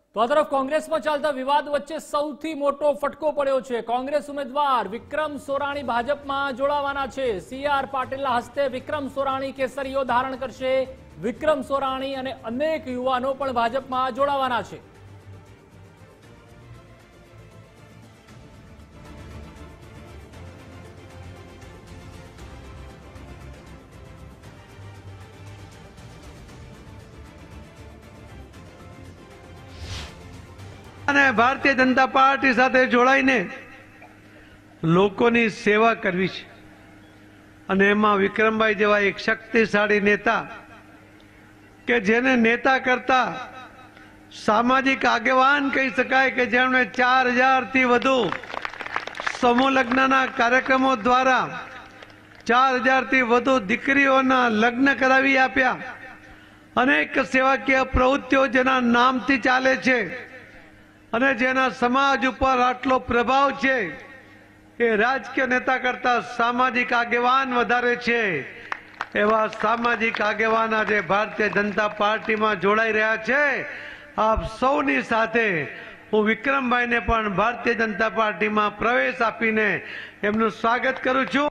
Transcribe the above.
તો આ તરફ કોંગ્રેસમાં ચાલતા વિવાદ વચ્ચે સૌથી મોટો ફટકો પડ્યો છે। કોંગ્રેસ ઉમેદવાર વિક્રમ સોરાણી ભાજપમાં જોડાવાના છે। સીઆર પાટીલના હસ્તે વિક્રમ સોરાણી કેસરીઓ ધારણ કરશે। વિક્રમ સોરાણી અને અનેક યુવાનો પણ ભાજપમાં જોડાવાના છે। भारतीय जनता पार्टी साथे जोड़ाईने लोकोनी सेवा करवी छे अने एमां विक्रमभाई जेवा एक शक्तिशाળી नेता के जेने नेता करता सामाजिक आगेवान कही शकाय के जेमणे 4000 थी वधु समूह लग्नना कार्यक्रमों द्वारा 4000 थी वधु दीकरीओना लग्न करावी आप्या। अनेक सेवाकीय प्रवृत्तिओ जेना नामथी चाले छे અને જેના સમાજ ઉપર આટલો પ્રભાવ છે એ રાજકીય નેતા કરતા સામાજિક આગેવાન વધારે છે। એવા સામાજિક આગેવાન આજે ભારતીય જનતા પાર્ટીમાં જોડાઈ રહ્યા છે। આપ સૌની સાથે હું વિક્રમભાઈને પણ ભારતીય જનતા પાર્ટીમાં પ્રવેશ આપીને એમનું સ્વાગત કરું છું।